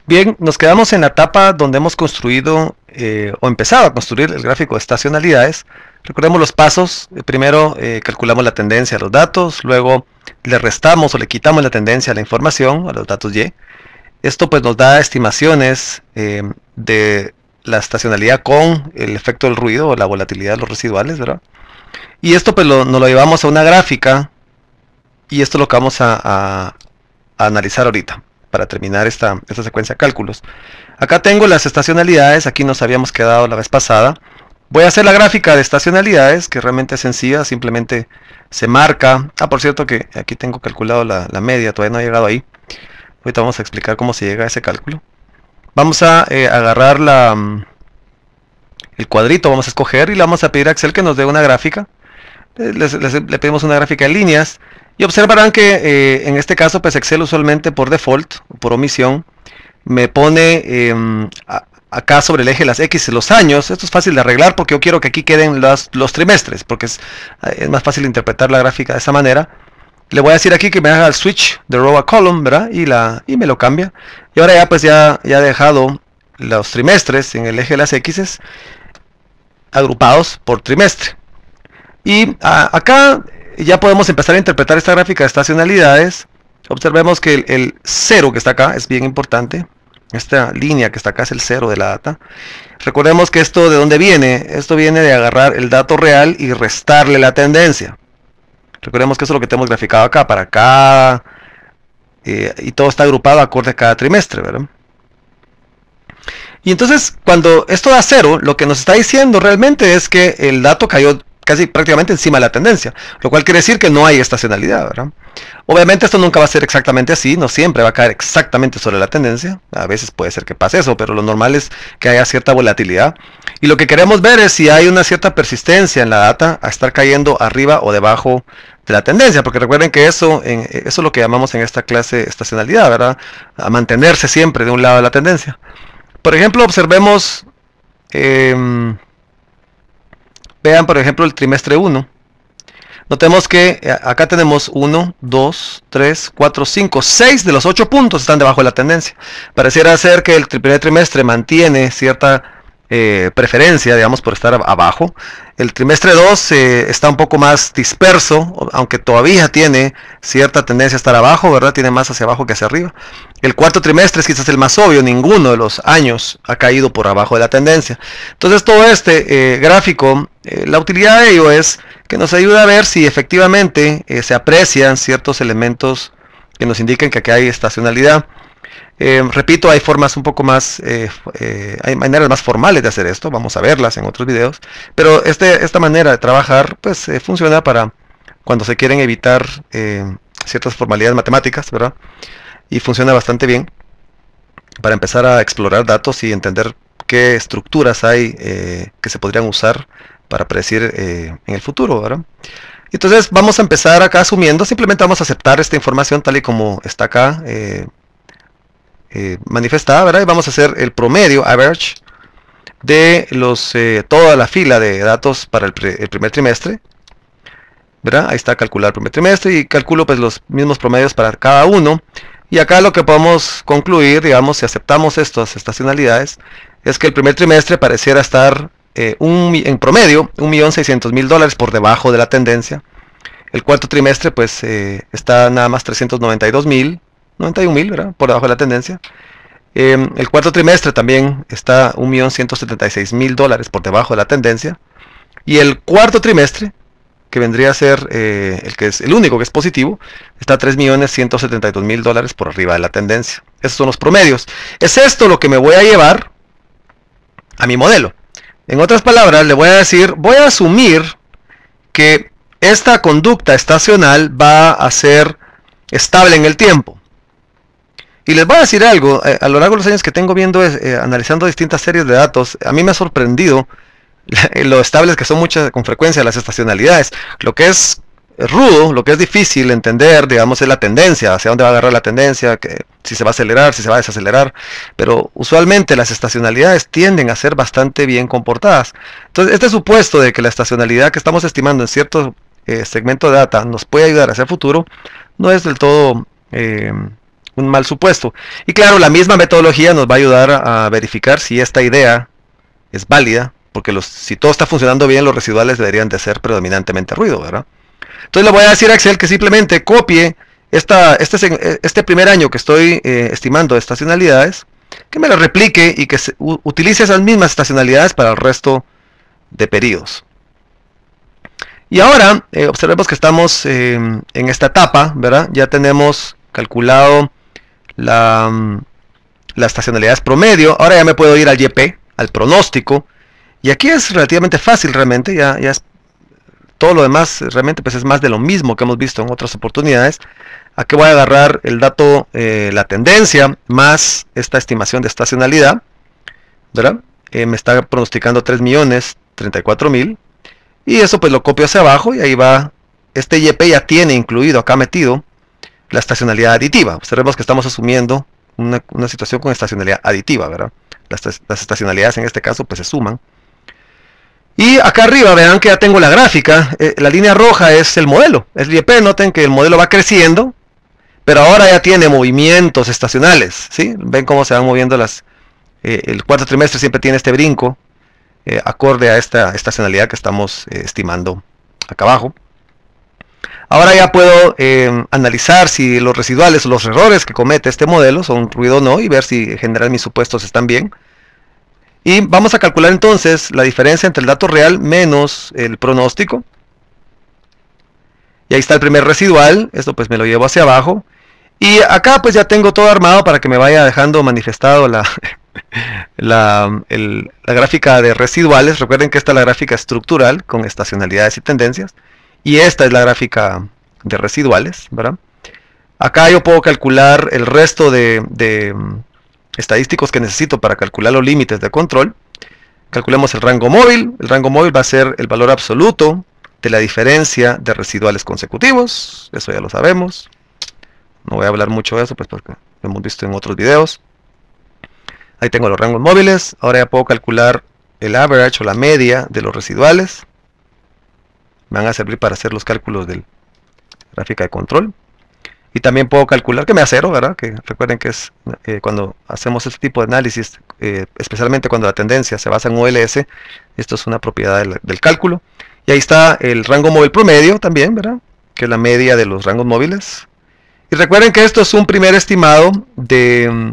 Bien, nos quedamos en la etapa donde hemos construido o empezado a construir el gráfico de estacionalidades. Recordemos los pasos. Primero calculamos la tendencia a los datos, luego le restamos o le quitamos la tendencia a la información, a los datos Y. Esto pues nos da estimaciones de la estacionalidad con el efecto del ruido o la volatilidad de los residuales, ¿verdad? Y esto pues nos lo llevamos a una gráfica y esto es lo que vamos a analizar ahorita para terminar esta secuencia de cálculos. Acá tengo las estacionalidades, aquí nos habíamos quedado la vez pasada. Voy a hacer la gráfica de estacionalidades, que realmente es sencilla, simplemente se marca. Por cierto que aquí tengo calculado la media, todavía no he llegado ahí. Ahorita vamos a explicar cómo se llega a ese cálculo. Vamos a agarrar el cuadrito, vamos a escoger y le vamos a pedir a Excel que nos dé una gráfica. Le pedimos una gráfica de líneas. Y observarán que en este caso pues Excel usualmente por default, por omisión, me pone acá sobre el eje de las X los años. Esto es fácil de arreglar porque yo quiero que aquí queden los trimestres, porque es más fácil interpretar la gráfica de esa manera. Le voy a decir aquí que me haga el switch de row a column, ¿verdad? Y me lo cambia. Y ahora ya pues ya he dejado los trimestres en el eje de las X agrupados por trimestre. Y acá ya podemos empezar a interpretar esta gráfica de estacionalidades. Observemos que el 0 que está acá es bien importante. Esta línea que está acá es el 0 de la data. Recordemos que esto de dónde viene. Esto viene de agarrar el dato real y restarle la tendencia. Recordemos que eso es lo que tenemos graficado acá para cada y todo está agrupado acorde a cada trimestre, ¿verdad? Y entonces cuando esto da 0, lo que nos está diciendo realmente es que el dato cayó casi prácticamente encima de la tendencia, lo cual quiere decir que no hay estacionalidad, ¿verdad? Obviamente esto nunca va a ser exactamente así, no siempre va a caer exactamente sobre la tendencia, a veces puede ser que pase eso, pero lo normal es que haya cierta volatilidad. Y lo que queremos ver es si hay una cierta persistencia en la data a estar cayendo arriba o debajo de la tendencia, porque recuerden que eso es lo que llamamos en esta clase estacionalidad, ¿verdad? A mantenerse siempre de un lado de la tendencia. Por ejemplo, observemos... vean por ejemplo el trimestre 1. Notemos que acá tenemos 1, 2, 3, 4, 5, 6 de los 8 puntos están debajo de la tendencia. Pareciera ser que el primer trimestre mantiene cierta preferencia, digamos, por estar abajo. El trimestre 2 está un poco más disperso, aunque todavía tiene cierta tendencia a estar abajo, ¿verdad? Tiene más hacia abajo que hacia arriba. El cuarto trimestre es quizás el más obvio, ninguno de los años ha caído por abajo de la tendencia. Entonces todo este gráfico, la utilidad de ello es que nos ayuda a ver si efectivamente se aprecian ciertos elementos que nos indiquen que aquí hay estacionalidad. Repito, hay formas un poco más, hay maneras más formales de hacer esto, vamos a verlas en otros videos, pero esta manera de trabajar pues funciona para cuando se quieren evitar ciertas formalidades matemáticas, ¿verdad? Y funciona bastante bien para empezar a explorar datos y entender qué estructuras hay que se podrían usar para predecir en el futuro, ¿verdad? Entonces vamos a empezar acá asumiendo, simplemente vamos a aceptar esta información tal y como está acá manifestada, ¿verdad? Y vamos a hacer el promedio, average, de toda la fila de datos para el primer trimestre, ¿verdad? Ahí está calcular el primer trimestre y calculo pues los mismos promedios para cada uno. Y acá lo que podemos concluir, digamos, si aceptamos estas estacionalidades, es que el primer trimestre pareciera estar en promedio $1.600.000 por debajo de la tendencia. El cuarto trimestre pues está nada más 91.000, ¿verdad? Por debajo de la tendencia. El cuarto trimestre también está $1.176.000 por debajo de la tendencia. Y el cuarto trimestre, que vendría a ser el que es el único que es positivo, está $3.172.000 por arriba de la tendencia. Esos son los promedios. Es esto lo que me voy a llevar a mi modelo. En otras palabras, le voy a decir, voy a asumir que esta conducta estacional va a ser estable en el tiempo. Y les voy a decir algo, a lo largo de los años que tengo viendo, analizando distintas series de datos, a mí me ha sorprendido lo estables que son con frecuencia las estacionalidades. Lo que es rudo, lo que es difícil entender, digamos, es la tendencia, hacia dónde va a agarrar la tendencia, si se va a acelerar, si se va a desacelerar, pero usualmente las estacionalidades tienden a ser bastante bien comportadas. Entonces, este supuesto de que la estacionalidad que estamos estimando en cierto segmento de data nos puede ayudar hacia el futuro, no es del todo un mal supuesto. Y claro, la misma metodología nos va a ayudar a verificar si esta idea es válida, porque si todo está funcionando bien, los residuales deberían de ser predominantemente ruido, ¿verdad? Entonces le voy a decir a Excel que simplemente copie este primer año que estoy estimando estacionalidades, que me lo replique y que utilice esas mismas estacionalidades para el resto de periodos. Y ahora observemos que estamos en esta etapa, ¿verdad? Ya tenemos calculado las estacionalidades promedio. Ahora ya me puedo ir al YP, al pronóstico, y aquí es relativamente fácil realmente, ya es todo lo demás realmente pues es más de lo mismo que hemos visto en otras oportunidades. Aquí voy a agarrar el dato, la tendencia, más esta estimación de estacionalidad, ¿verdad? Me está pronosticando 3.034.000, y eso pues lo copio hacia abajo, y ahí va, este YP ya tiene incluido, acá metido, la estacionalidad aditiva. Observemos que estamos asumiendo una situación con estacionalidad aditiva, ¿verdad? Las estacionalidades en este caso pues se suman. Y acá arriba vean que ya tengo la gráfica, la línea roja es el modelo, es el YP. Noten que el modelo va creciendo, pero ahora ya tiene movimientos estacionales, ¿sí? Ven cómo se van moviendo el cuarto trimestre siempre tiene este brinco, acorde a esta estacionalidad que estamos estimando acá abajo. Ahora ya puedo analizar si los residuales o los errores que comete este modelo son ruido o no, y ver si en general mis supuestos están bien. Y vamos a calcular entonces la diferencia entre el dato real menos el pronóstico. Y ahí está el primer residual, esto pues me lo llevo hacia abajo. Y acá pues ya tengo todo armado para que me vaya dejando manifestado la gráfica de residuales. Recuerden que esta es la gráfica estructural con estacionalidades y tendencias. Y esta es la gráfica de residuales, ¿verdad? Acá yo puedo calcular el resto de estadísticos que necesito para calcular los límites de control. Calculemos el rango móvil. El rango móvil va a ser el valor absoluto de la diferencia de residuales consecutivos. Eso ya lo sabemos. No voy a hablar mucho de eso, pues porque lo hemos visto en otros videos. Ahí tengo los rangos móviles. Ahora ya puedo calcular el average o la media de los residuales. Me van a servir para hacer los cálculos de la gráfica de control. Y también puedo calcular, que me da cero, ¿verdad? Que recuerden que es cuando hacemos este tipo de análisis, especialmente cuando la tendencia se basa en OLS, esto es una propiedad del cálculo. Y ahí está el rango móvil promedio también, ¿verdad? Que es la media de los rangos móviles. Y recuerden que esto es un primer estimado de...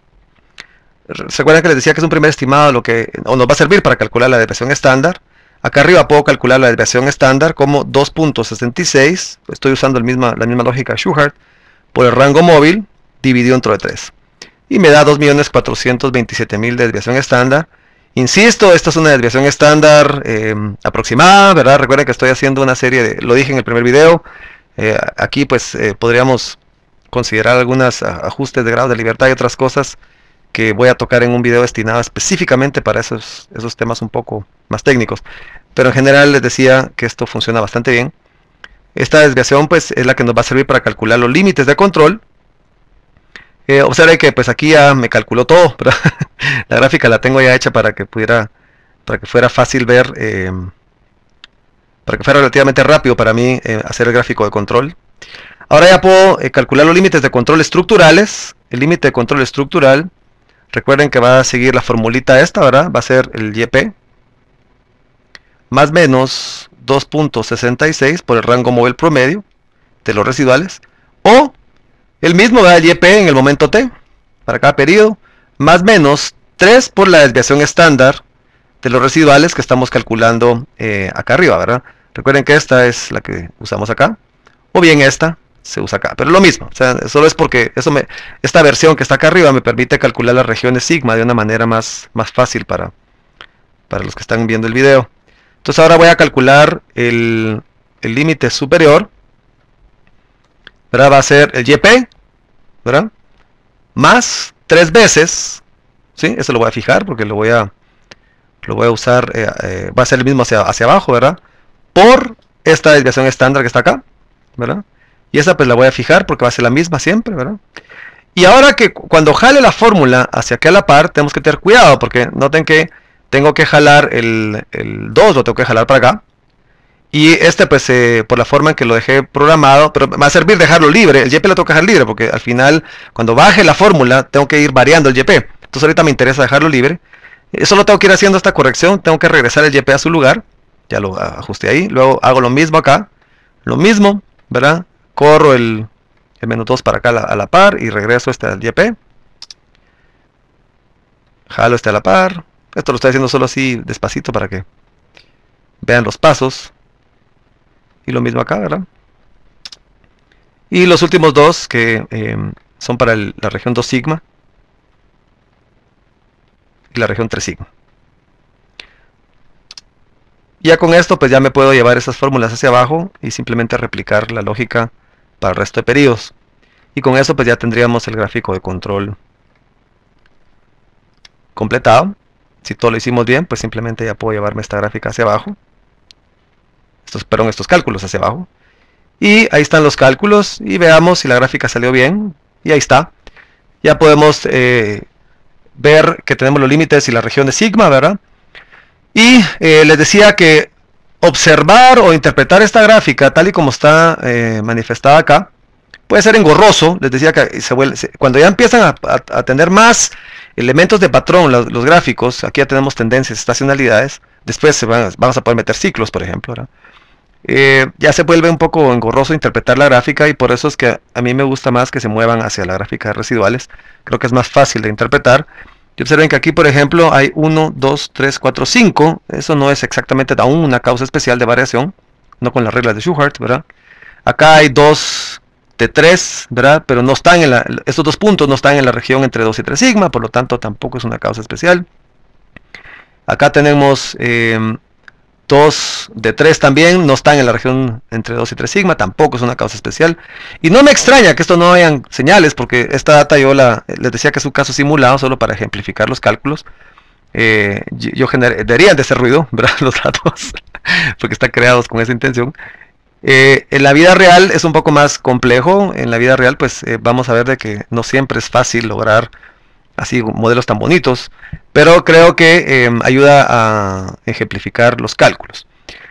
¿Se acuerdan que les decía que es un primer estimado nos va a servir para calcular la desviación estándar? Acá arriba puedo calcular la desviación estándar como 2.66, estoy usando la misma lógica Shewhart, por el rango móvil dividido entre 3. Y me da 2.427.000 de desviación estándar. Insisto, esta es una desviación estándar aproximada, ¿verdad? Recuerden que estoy haciendo una serie lo dije en el primer video, aquí pues podríamos considerar algunos ajustes de grado de libertad y otras cosas que voy a tocar en un video destinado específicamente para esos temas un poco más técnicos. Pero en general les decía que esto funciona bastante bien. Esta desviación pues es la que nos va a servir para calcular los límites de control. Observen que pues aquí ya me calculó todo, ¿verdad? La gráfica la tengo ya hecha para que fuera fácil ver, para que fuera relativamente rápido para mí hacer el gráfico de control. Ahora ya puedo calcular los límites de control estructurales. El límite de control estructural, recuerden que va a seguir la formulita esta, ¿verdad? Va a ser el YP más menos 2.66 por el rango móvil promedio de los residuales, o el mismo da el YP en el momento T para cada periodo, más menos 3 por la desviación estándar de los residuales que estamos calculando acá arriba, ¿verdad? Recuerden que esta es la que usamos acá, o bien esta se usa acá, pero lo mismo, o sea, solo es porque esta versión que está acá arriba me permite calcular las regiones sigma de una manera más fácil para los que están viendo el video. Entonces ahora voy a calcular el límite superior, ¿verdad? Va a ser el YP, ¿verdad? Más 3 veces, ¿sí? Eso lo voy a fijar porque lo voy a usar, va a ser el mismo hacia abajo, ¿verdad? Por esta desviación estándar que está acá, ¿verdad? Y esa pues la voy a fijar porque va a ser la misma siempre, ¿verdad? Y ahora que cuando jale la fórmula hacia aquí a la par, tenemos que tener cuidado porque noten que tengo que jalar el 2, lo tengo que jalar para acá. Y este pues por la forma en que lo dejé programado, pero me va a servir dejarlo libre, el YP lo tengo que dejar libre porque al final cuando baje la fórmula tengo que ir variando el YP. Entonces ahorita me interesa dejarlo libre. Solo tengo que ir haciendo esta corrección, tengo que regresar el YP a su lugar, ya lo ajusté ahí, luego hago lo mismo acá, lo mismo, ¿verdad? Corro el menú 2 para acá a la par y regreso este al YP. Jalo este a la par. Esto lo estoy haciendo solo así despacito para que vean los pasos. Y lo mismo acá, ¿verdad? Y los últimos dos que son para la región 2 sigma y la región 3 sigma. Ya con esto pues ya me puedo llevar esas fórmulas hacia abajo y simplemente replicar la lógica para el resto de periodos. Y con eso pues ya tendríamos el gráfico de control completado. Si todo lo hicimos bien, pues simplemente ya puedo llevarme esta gráfica hacia abajo. Estos cálculos hacia abajo. Y ahí están los cálculos y veamos si la gráfica salió bien. Y ahí está. Ya podemos ver que tenemos los límites y la región de sigma, ¿verdad? Y les decía que observar o interpretar esta gráfica tal y como está manifestada acá puede ser engorroso. Les decía que cuando ya empiezan a tener más elementos de patrón los gráficos, aquí ya tenemos tendencias, estacionalidades, después vamos a poder meter ciclos, por ejemplo, ¿verdad? Ya se vuelve un poco engorroso interpretar la gráfica y por eso es que a mí me gusta más que se muevan hacia la gráfica de residuales. Creo que es más fácil de interpretar. Y observen que aquí, por ejemplo, hay 1, 2, 3, 4, 5. Eso no es exactamente aún una causa especial de variación, no con las reglas de Shewhart, ¿verdad? Acá hay 2 de 3, ¿verdad? Pero no están estos dos puntos no están en la región entre 2 y 3 sigma, por lo tanto tampoco es una causa especial. Acá tenemos 2 de 3 también, no están en la región entre 2 y 3 sigma, tampoco es una causa especial. Y no me extraña que esto no hayan señales, porque esta data yo les decía que es un caso simulado solo para ejemplificar los cálculos. Deberían de hacer ruido, ¿verdad? Los datos, porque están creados con esa intención. En la vida real es un poco más complejo. En la vida real pues vamos a ver de que no siempre es fácil lograr así modelos tan bonitos, pero creo que ayuda a ejemplificar los cálculos.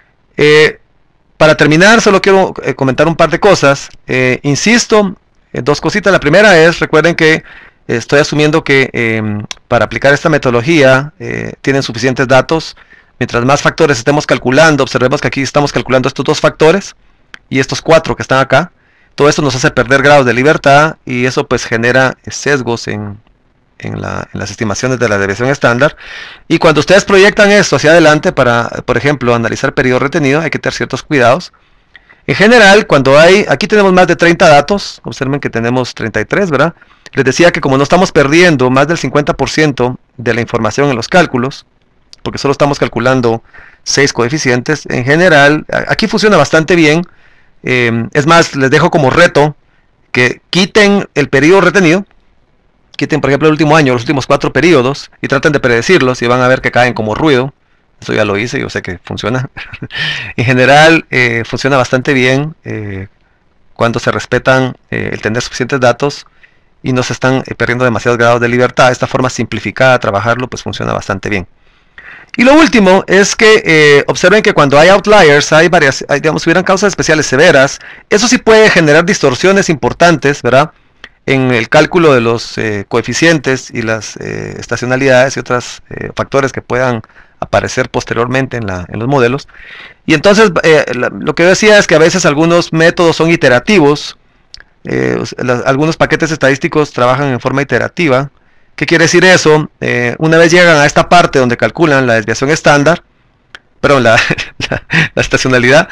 Para terminar, solo quiero comentar un par de cosas. Insisto, dos cositas. La primera es, recuerden que estoy asumiendo que para aplicar esta metodología tienen suficientes datos. Mientras más factores estemos calculando, observemos que aquí estamos calculando estos dos factores y estos 4 que están acá. Todo esto nos hace perder grados de libertad y eso pues genera sesgos en las estimaciones de la desviación estándar. Y cuando ustedes proyectan esto hacia adelante para, por ejemplo, analizar periodo retenido, hay que tener ciertos cuidados. En general, aquí tenemos más de 30 datos, observen que tenemos 33, ¿verdad? Les decía que como no estamos perdiendo más del 50% de la información en los cálculos, porque solo estamos calculando 6 coeficientes, en general, aquí funciona bastante bien. Es más, les dejo como reto que quiten el periodo retenido, quiten por ejemplo el último año, los últimos 4 periodos, y traten de predecirlos y van a ver que caen como ruido. Eso ya lo hice, yo sé que funciona. En general, funciona bastante bien cuando se respetan el tener suficientes datos y no se están perdiendo demasiados grados de libertad. Esta forma simplificada de trabajarlo pues funciona bastante bien. Y lo último es que observen que cuando hay outliers, digamos, hubieran causas especiales severas, eso sí puede generar distorsiones importantes, ¿verdad? En el cálculo de los coeficientes y las estacionalidades y otros factores que puedan aparecer posteriormente en los modelos. Y entonces lo que yo decía es que a veces algunos métodos son iterativos, algunos paquetes estadísticos trabajan en forma iterativa. ¿Qué quiere decir eso? Una vez llegan a esta parte donde calculan la desviación estándar, perdón, la estacionalidad,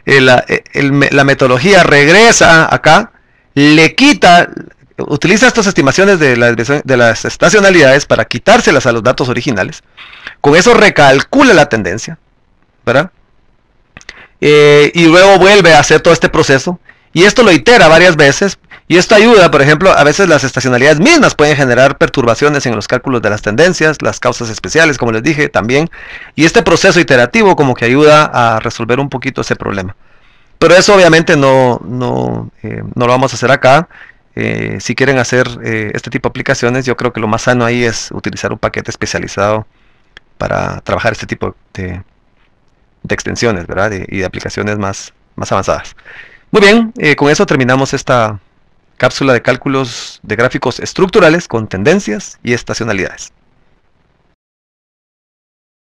la metodología regresa acá, le quita, utiliza estas estimaciones de las estacionalidades para quitárselas a los datos originales. Con eso recalcula la tendencia, ¿verdad? Y luego vuelve a hacer todo este proceso. Y esto lo itera varias veces. Y esto ayuda, por ejemplo, a veces las estacionalidades mismas pueden generar perturbaciones en los cálculos de las tendencias, las causas especiales, como les dije, también. Y este proceso iterativo como que ayuda a resolver un poquito ese problema. Pero eso obviamente no lo vamos a hacer acá. Si quieren hacer este tipo de aplicaciones, yo creo que lo más sano ahí es utilizar un paquete especializado para trabajar este tipo de de extensiones, ¿verdad? Y de aplicaciones más avanzadas. Muy bien, con eso terminamos esta cápsula de cálculos de gráficos estructurales con tendencias y estacionalidades.